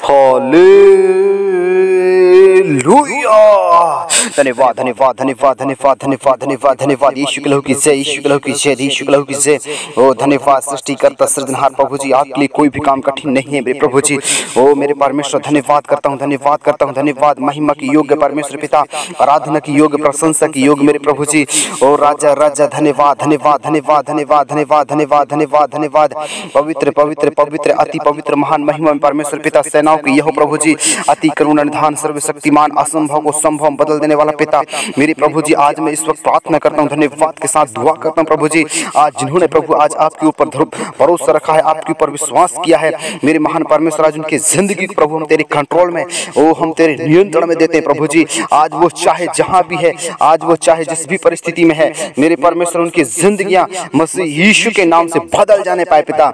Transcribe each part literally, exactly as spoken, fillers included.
Hallelujah. धन्यवाद धन्यवाद धन्यवाद धन्यवाद धन्यवाद धन्यवाद धन्यवाद। यीशु के लहू की जय, यीशु के लहू की जय, यीशु के लहू की जय। ओ धन्यवाद सृष्टिकर्ता सृजनहार प्रभु जी, आपके लिए कोई भी काम कठिन नहीं है मेरे प्रभु जी। ओ मेरे परमेश्वर धन्यवाद करता हूँ, धन्यवाद करता हूँ, धन्यवाद। महिमा की योग्य परमेश्वर पिता, आराधना की योग्य, प्रशंसा की योग्य मेरे प्रभु जी। ओ राजा राजा धन्यवाद धन्यवाद धन्यवाद धन्यवाद धन्यवाद धन्यवाद धन्यवाद धन्यवाद। पवित्र पवित्र पवित्र अति पवित्र महान महिमा में परमेश्वर पिता सेनाओं की यहो प्रभु जी, अति करुणा निधान सर्वशक्तिमान, असंभव को संभव बदल देने वाला पिता मेरे प्रभु जी। आज मैं इस वक्त प्रार्थना करता हूँ, धन्यवाद के साथ दुआ करता हूँ प्रभु जी। आज जिन्होंने प्रभु आज आपके ऊपर भरोसा रखा है, आपके ऊपर विश्वास किया है मेरे महान परमेश्वर, आज उनकी जिंदगी प्रभु हम तेरे कंट्रोल में, ओ हम तेरे नियंत्रण में देते हैं प्रभु जी। आज वो चाहे जहां भी है, आज वो चाहे जिस भी परिस्थिति में है मेरे परमेश्वर, उनकी जिंदगियां मसीह यीशु के नाम से बदल जाने पाए पिता।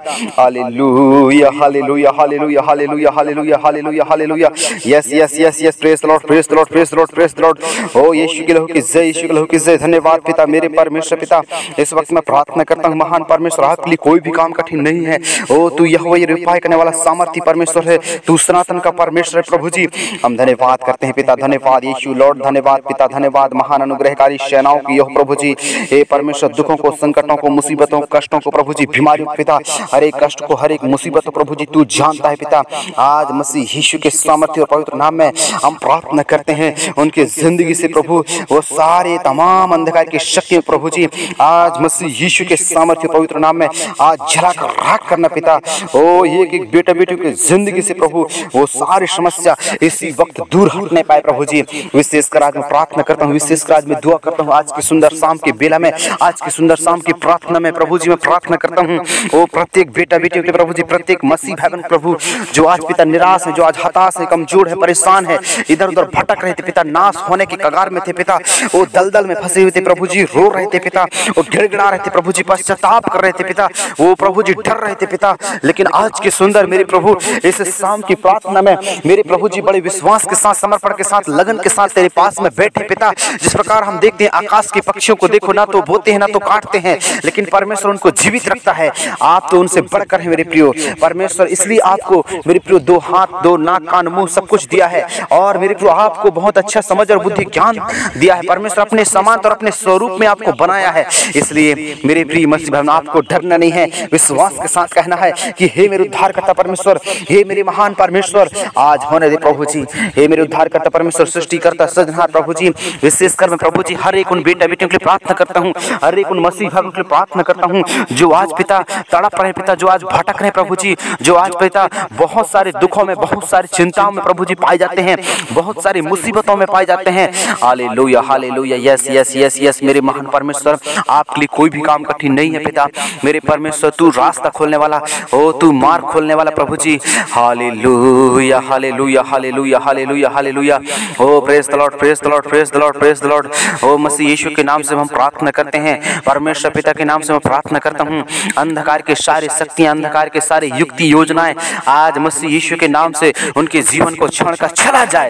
Hallelujah hallelujah hallelujah hallelujah hallelujah hallelujah hallelujah. Yes yes yes yes, praise the lord, praise the lord, praise the lord, praise the lord. ओ यीशु के लहू की जय, यीशु के लहू की जय। धन्यवाद पिता, मेरे परमेश्वर पिता। इस वक्त मैं प्रार्थना करता हूँ महान परमेश्वर, आपके लिए कोई भी काम कठिन नहीं है। ओ तू यहोवा यीरे उपाय करने वाला सामर्थी परमेश्वर है, तू सनातन का परमेश्वर है प्रभु जी। हम धन्यवाद करते हैं पिता, धन्यवाद यीशु लॉर्ड, धन्यवाद पिता, धन्यवाद महान अनुग्रहकारी सेनाओं की यह प्रभु जी। हे परमेश्वर, दुखों को, संकटों को, मुसीबतों, कष्टों को प्रभु जी, बीमारियों को पिता, हर एक कष्ट को, हर एक मुसीबत को प्रभु जी तू जानता है पिता। आज मसीह यीशु के सामर्थ्य और पवित्र नाम में हम प्रार्थना करते हैं, उनके जिंदगी से प्रभु वो सारे तमाम अंधकार की शक्तियां प्रभु जी आज मसीह यीशु के सामर्थ्य पवित्र नाम में आज जलाकर राख करना पिता। ओ एक एक बेटा बेटी की जिंदगी से प्रभु वो सारी समस्या इसी वक्त दूर हटने पाए प्रभु जी। विशेषकर आज मैं प्रार्थना करता हूँ, विशेषकर आज मैं दुआ करता हूँ, आज की सुंदर शाम के बेला में, आज की सुंदर शाम की प्रार्थना में प्रभु जी मैं प्रार्थना करता हूँ वो प्रत्येक बेटा बेटी के प्रभु जी, प्रत्येक मसीह भाई प्रभु जो आज पिता निराश है, जो आज हताश है, कमजोर है, परेशान है, इधर उधर भटक रहे थे पिता, नाश होने की कगार में थे पिता, वो दलदल में फंसे हुए थे प्रभु जी, रो रहे थे पिता, वो गिड़गिड़ा रहे थे प्रभु जी, पश्चाताप कर रहे थे पिता, वो प्रभु जी डर रहे थे पिता। लेकिन आज के सुंदर मेरे प्रभु इस शाम की प्रार्थना में मेरे प्रभु जी बड़े विश्वास के साथ, समर्पण के साथ, लगन के साथ तेरे पास में बैठे पिता। जिस प्रकार हम देखते हैं आकाश के पक्षियों को, देखो ना तो बोते हैं ना तो काटते हैं, लेकिन परमेश्वर उनको जीवित रखता है। आप तो उनसे बढ़कर हैं मेरे प्रियो परमेश्वर, इसलिए आपको मेरे प्रियो दो हाथ, दो नाक, कान, मुंह सब कुछ दिया है, और मेरे प्रियो आपको बहुत अच्छा समझ और बुद्धि ज्ञान दिया है। परमेश्वर अपने समान और अपने स्वरूप में आपको बनाया है, इसलिए मेरे प्रिय मसीह भाई आपको डरना नहीं है, विश्वास के साथ कहना है कि हे मेरे उद्धारकर्ता परमेश्वर, हे मेरे महान परमेश्वर, आज होने दे प्रभु जी। हे मेरे उद्धारकर्ता परमेश्वर, सृष्टिकर्ता सृजनहार प्रभु जी, विशेषकर मैं प्रभु जी हर एक उन बेटा बेटियों के लिए प्रार्थना करता हूँ, हर एक उन मसीह भाइयों के लिए प्रार्थना करता हूँ जो आज पिता तड़प रहे पिता, जो आज भटक रहे प्रभु जी, जो आज पिता बहुत सारे दुखों में, बहुत सारी चिंताओं में प्रभु जी पाए जाते हैं, बहुत सारी मुसीबतों में पाए जाते हैं। Hallelujah hallelujah, yes yes yes yes मेरे महान परमेश्वर, आपके लिए कोई भी काम कठिन नहीं है पिता। मेरे परमेश्वर तू रास्ता खोलने वाला, ओ तू मार्ग खोलने वाला प्रभु जी। Hallelujah hallelujah hallelujah hallelujah hallelujah. ओ praise the lord, praise the lord, praise the lord, praise the lord. ओ मसीह यीशु के नाम से हम प्रार्थना करते हैं, परमेश्वर पिता के नाम से मैं प्रार्थना करता हूँ, अंधकार के सारे शक्तियां, अंधकार के सारे युक्ति योजनाएं आज मसीह यीशु के नाम से उनके जीवन को छोड़ कर चला जाए,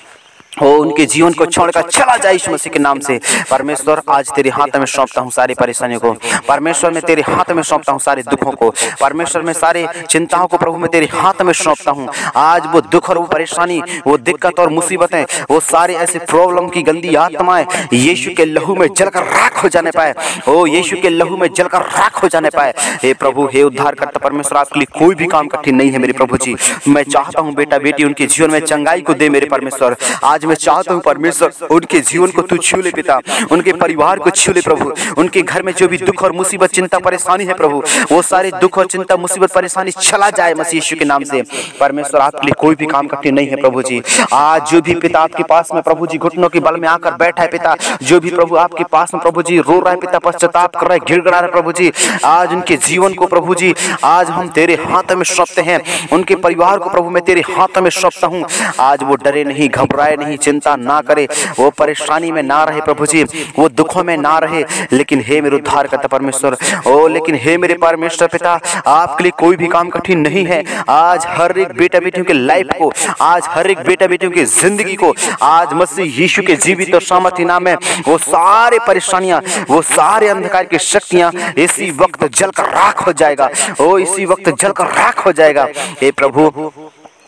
हो उनके जीवन को छोड़कर चला जाए यीशु मसीह के नाम से। परमेश्वर आज तेरे हाथ में सौंपता हूँ सारी परेशानियों को, परमेश्वर मैं तेरे हाथ में सौंपता हूँ सारे दुखों को, परमेश्वर मैं सारे चिंताओं को प्रभु मैं तेरे हाथ में सौंपता हूँ। आज वो दुख और वो परेशानी, वो दिक्कत और मुसीबतें, वो सारे ऐसे प्रॉब्लम की गंदी आत्माएं यीशु के लहू में जलकर राख हो जाने पाए, ओ यीशु के लहू में जलकर राख हो जाने पाए। हे प्रभु, हे उद्धारकर्ता परमेश्वर, आपके लिए कोई भी काम कठिन नहीं है मेरे प्रभु जी। मैं चाहता हूँ बेटा बेटी उनके जीवन में चंगाई को दे मेरे परमेश्वर। आज मैं चाहता हूँ परमेश्वर उनके जीवन को तू छू ले पिता, उनके परिवार को छू ले प्रभु, उनके घर में जो भी दुख और मुसीबत, चिंता, परेशानी है प्रभु, वो सारे दुख और चिंता, मुसीबत, परेशानी चला जाए मसीह यीशु के नाम से। परमेश्वर आपके लिए कोई भी काम कठिन नहीं है प्रभु जी। आज जो भी पिता आपके पास में प्रभु जी घुटनों के बल में आकर बैठा है पिता, जो भी प्रभु आपके पास में प्रभु जी रो रहा है पिता, पश्चाताप कर रहा है, गिड़गिड़ा रहा है प्रभु जी, आज उनके जीवन को प्रभु जी आज हम तेरे हाथ में सौंपते हैं, उनके परिवार को प्रभु मैं तेरे हाथ में सौंपता हूँ। आज वो डरे नहीं, घबराए नहीं, चिंता ना करे, वो परेशानी में ना रहे प्रभु जी, वो दुखों में ना रहे, लेकिन हे मेरे उद्धारकर्ता परमेश्वर, ओ लेकिन हे मेरे परमेश्वर पिता, आपके लिए कोई भी काम कठिन नहीं है। आज हर एक बेटा बेटियों के लाइफ को, आज हर एक बेटा बेटियों की जिंदगी को आज मसीह यीशु के जीवित और सामर्थ्य नाम में वो सारे परेशानियां, वो सारे अंधकार की शक्तियां इसी वक्त जलकर राख हो जाएगा, ओ इसी वक्त जलकर राख हो जाएगा। हे प्रभु,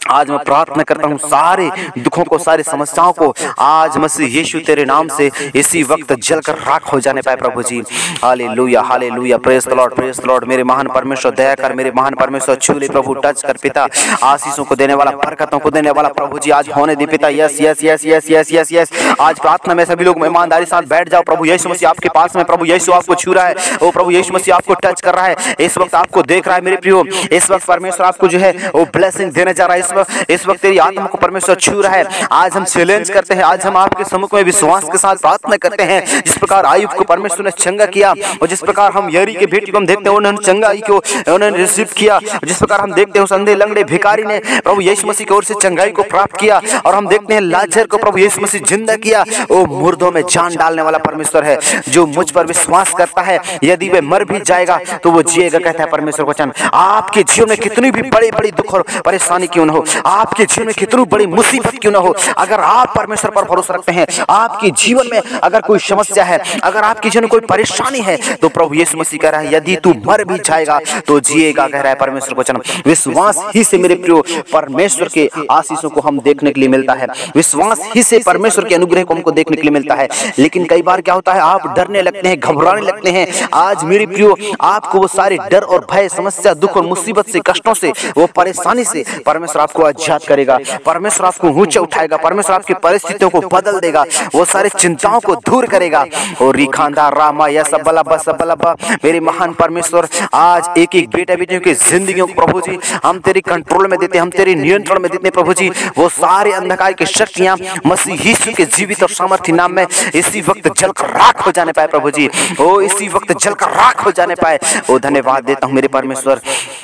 आज मैं प्रार्थना करता हूँ सारे दुखों को, सारी समस्याओं को आज मसीह यीशु तेरे नाम से इसी वक्त जलकर राख हो जाने पाए प्रभु जी। Hallelujah hallelujah, praise the lord praise the lord. मेरे महान परमेश्वर दया कर, मेरे महान परमेश्वर छू ले प्रभु, टच कर पिता, आशीषों को देने वाला, बरकतों को देने वाला प्रभु जी आज होने दे पिता। Yes yes yes yes yes yes yes आज प्रार्थना में सभी लोग ईमानदारी साथ बैठ जाओ। प्रभु यीशु मसीह आपके पास में, प्रभु यीशु आपको छू रहा है, ओ प्रभु यीशु मसीह आपको टच कर रहा है, इस वक्त आपको देख रहा है मेरे प्रियो। इस वक्त परमेश्वर आपको जो है वो ब्लेसिंग देने जा रहा है। इस वक्त इस वक्त तेरी आत्मा को परमेश्वर छू रहा है। आज हम चैलेंज करते हैं, आज हम आपके सम्मुख में विश्वास के साथ प्रार्थना करते हैं। जिस प्रकार आयुब को परमेश्वर ने चंगा किया और जिस प्रकार हम यरी के बेटी को हम देखते हैं उन्होंने चंगाई को उन्होंने रिसीव किया, जिस प्रकार हम देखते हैं उस अंधे लंगड़े भिखारी ने प्रभु यीशु मसीह की ओर से चंगाई को प्राप्त किया, और हम देखते हैं लाजर को प्रभु यीशु मसीह जिंदा किया। वो मुर्दों में जान डालने वाला परमेश्वर है। जो मुझ पर विश्वास करता है यदि वह मर भी जाएगा तो वो जिएगा, कहता है परमेश्वर वचन। आपके जीवन में कितनी भी बड़ी बड़ी दुख और परेशानी क्यों न हो, आपके जीवन में कितनी बड़ी मुसीबत क्यों न हो, अगर आप परमेश्वर पर भरोसा रखते हैं, आपके जीवन में अगर कोई समस्या है, अगर आपके जीवन में कोई परेशानी है, तो प्रभु यीशु मसीह कह रहा है यदि तू मर भी जाएगा तो जिएगा, कह रहा है परमेश्वर वचन। विश्वास ही से मेरे प्रियो परमेश्वर के आशीषों को हम देखने के लिए मिलता है, विश्वास ही से परमेश्वर के अनुग्रह को हमको देखने के लिए मिलता है। लेकिन कई बार क्या होता है, आप डरने लगते हैं, घबराने लगते हैं। आज मेरे प्रियो आपको वो सारे डर और भय, समस्या, दुख और मुसीबत से, कष्टों से, वो परेशानी से परमेश्वर आपको आजाद करेगा, परमेश्वर आपको ऊंचे उठाएगा, परमेश्वर आपकी परिस्थितियों को बदल देगा, वो सारे चिंताओं को दूर करेगा। और रिखांदा रामा या सबलबा सबलबा मेरे महान परमेश्वर आज एक एक बेटा बेटियों की जिंदगियों को प्रभु जी हम तेरे कंट्रोल में देते हैं, हम तेरे नियंत्रण में देते हैं प्रभु जी। वो सारे अंधकार की शक्तियां मसीह यीशु के जीवित और सामर्थ्य नाम में इसी वक्त जलकर राख हो जाने पाए प्रभु जी, ओ इसी वक्त जलकर राख हो जाने पाए। ओ धन्यवाद देता हूँ मेरे परमेश्वर,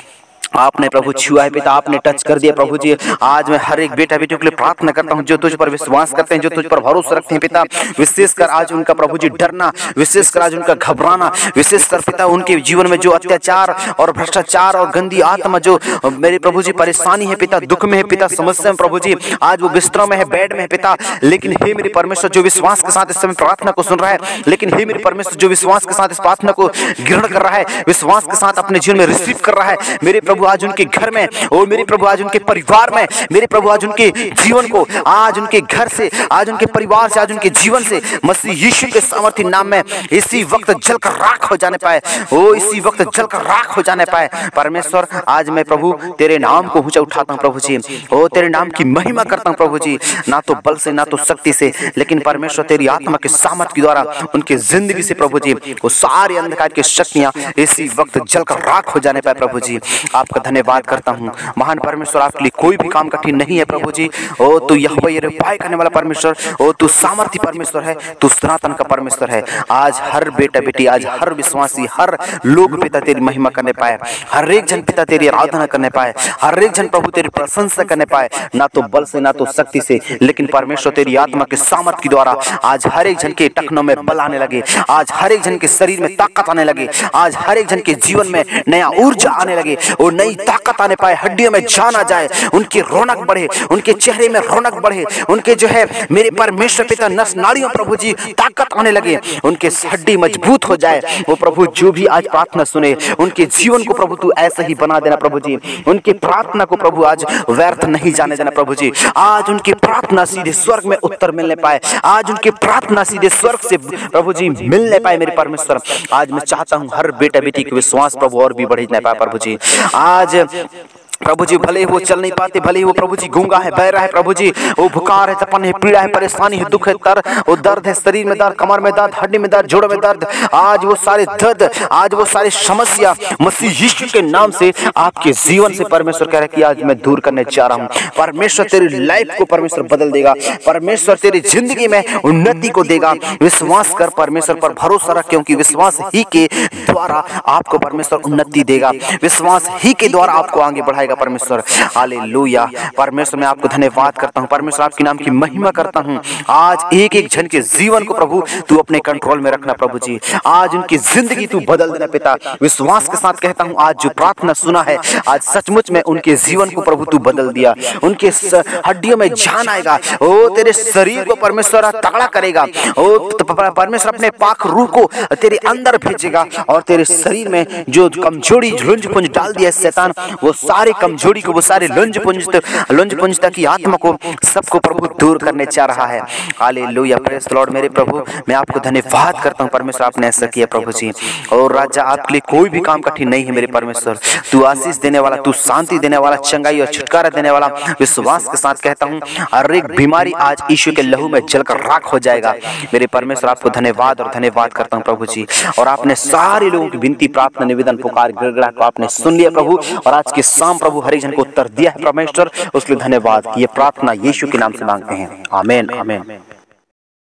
आपने प्रभु छुआ है पिता, आपने टच कर दिया प्रभु जी। आज मैं हर एक बेटा बेटियों के लिए प्रार्थना करता हूं जो तुझ पर विश्वास करते हैं, जो तुझ पर भरोसा रखते हैं पिता। विशेषकर आज उनका प्रभु जी डरना, विशेषकर आज उनका घबराना, विशेषकर पिता उनके जीवन में जो अत्याचार और भ्रष्टाचार और गंदी आत्मा जो मेरे प्रभु जी परेशानी है पिता, दुख में है पिता, समस्या में प्रभु जी, आज वो बिस्तरों में है, बेड में है पिता। लेकिन हे मेरे परमेश्वर जो विश्वास के साथ इस समय प्रार्थना को सुन रहा है, लेकिन हे मेरे परमेश्वर जो विश्वास के साथ इस प्रार्थना को ग्रहण कर रहा है, विश्वास के साथ अपने जीवन में रिसीव कर रहा है, मेरे प्रभु आज उनके घर में, और मेरे प्रभु आज उनके परिवार में, मेरे प्रभु आज उनके जीवन को, आज उनके घर से, आज उनके परिवार से, आज उनके जीवन से मसीह यीशु के सामर्थ्य नाम में इसी वक्त जलकर राख हो जाने पाए, ओ इसी वक्त जलकर राख हो जाने पाए। परमेश्वर आज मैं प्रभु तेरे नाम को ऊंचा उठाता हूं प्रभु जी, ओ तेरे नाम की महिमा करता हूं प्रभु जी, ना तो बल से ना तो शक्ति से, लेकिन परमेश्वर तेरी आत्मा के सामर्थ्य के द्वारा उनके जिंदगी से प्रभु जी वो सारे अंधकार की शक्तियां इसी वक्त जलकर राख हो जाने पाए प्रभु जी। आपका धन्यवाद करता हूं महान परमेश्वर, आपके लिए कोई भी काम कठिन नहीं है प्रभु जी। ओ तू यहोवा यिरे उपाय करने वाला परमेश्वर, ओ तू सामर्थ्य परमेश्वर है, तू सनातन का परमेश्वर है। आज हर बेटा बेटी, आज हर विश्वासी, हर लोग पिता तेरी महिमा करने पाए, हर एक जन पिता तेरी आराधना करने पाए, हर एक जन प्रभु तेरी प्रशंसा करने पाए, ना तो बल से ना तो शक्ति से, लेकिन परमेश्वर तेरी आत्मा के सामर्थ्य के द्वारा आज हर एक जन के टखनों में बल आने लगे, आज हर एक जन के शरीर में ताकत आने लगे, आज हर एक जन के जीवन में नया ऊर्जा आने लगे और नई ताकत आने पाए, हड्डियों में जान आ जाए, उनकी रौनक बढ़े, उनके चेहरे में रौनक बढ़े, उनके जो है मेरे परमेश्वर पिता नस नाड़ियों प्रभु जी ताकत आने लगे, उनके हड्डी मजबूत हो जाए। वो प्रभु जो भी आज प्रार्थना सुने उनके जीवन को प्रभु तू ऐसा ही बना देना प्रभु जी, उनकी प्रार्थना को प्रभु आज व्यर्थ नहीं जाने देना प्रभु जी। आज उनकी प्रार्थना सीधे स्वर्ग में उत्तर मिलने पाए, आज उनकी प्रार्थना सीधे स्वर्ग से प्रभु जी मिलने पाए मेरे परमेश्वर। आज मैं चाहता हूँ हर बेटा बेटी के विश्वास प्रभु और भी बढ़ने पाए प्रभु जी। आज प्रभु जी भले वो चल नहीं पाते, भले वो प्रभु जी गूंगा है, बहरा है प्रभु जी, वो बुखार है, तपन है, पीड़ा है, परेशानी है, दुख है, तर वो दर्द है, शरीर में दर्द, कमर में दर्द, हड्डी में दर्द, जोड़ों में दर्द, आज वो सारे दर्द, आज वो सारी समस्या मसीह यीशु के नाम से आपके जीवन से परमेश्वर कह रहा है कि आज मैं दूर करने जा रहा हूँ। परमेश्वर तेरी लाइफ को परमेश्वर बदल देगा, परमेश्वर तेरी जिंदगी में उन्नति को देगा। विश्वास कर, परमेश्वर पर भरोसा रख, क्योंकि विश्वास ही के द्वारा आपको परमेश्वर उन्नति देगा, विश्वास ही के द्वारा आपको आगे बढ़ाएगा परमेश्वर। हालेलुया। परमेश्वर मैं आपको धन्यवाद करता हूँ, परमेश्वर आपके नाम की महिमा करता हूँ। आज एक एक जन के जीवन को प्रभु तू अपने कंट्रोल में रखना प्रभु जी, आज उनकी जिंदगी तू बदल देना पिता। विश्वास के साथ कहता हूँ आज जो प्रार्थना सुना है, आज सचमुच में उनके जीवन को प्रभु तू बदल दिया, उनके हड्डियों में जान आएगा, ओ तेरे शरीर को परमेश्वर तगड़ा करेगा, ओ परमेश्वर अपने पाक रूह को तेरे अंदर भेजेगा और तेरे शरीर में जो कमजोरी झुंझ पुंज डाल दिया शैतान, वो सारे कमजोरी को, वो सारे लुंज पुंज लुंज पुंजता की आत्मा को, सबको प्रभु दूर करने चाह रहा है। Hallelujah, praise the lord. मेरे प्रभु मैं आपको धन्यवाद करता हूँ परमेश्वर, आपने ऐसा किया प्रभु जी। और राजा आपके लिए कोई भी काम कठिन नहीं है मेरे परमेश्वर। तू आशीष देने वाला, तू शांति देने वाला, चंगाई और छुटकारा देने वाला। विश्वास के साथ कहता हूँ हर एक बीमारी आज यीशु के लहू में जलकर राख हो जाएगा मेरे परमेश्वर। आपको धन्यवाद और धन्यवाद करता हूँ प्रभु जी। और आपने सारे लोगों की विनती, प्रार्थना, निवेदन, पुकार, गिड़गिड़ा को आपने सुन लिया प्रभु। और आज के शाम प्रभु हर एक जन को उत्तर दिया है परमेश्वर, उसके लिए धन्यवाद। ये प्रार्थना यीशु के नाम से मांगते हैं, आमीन आमीन।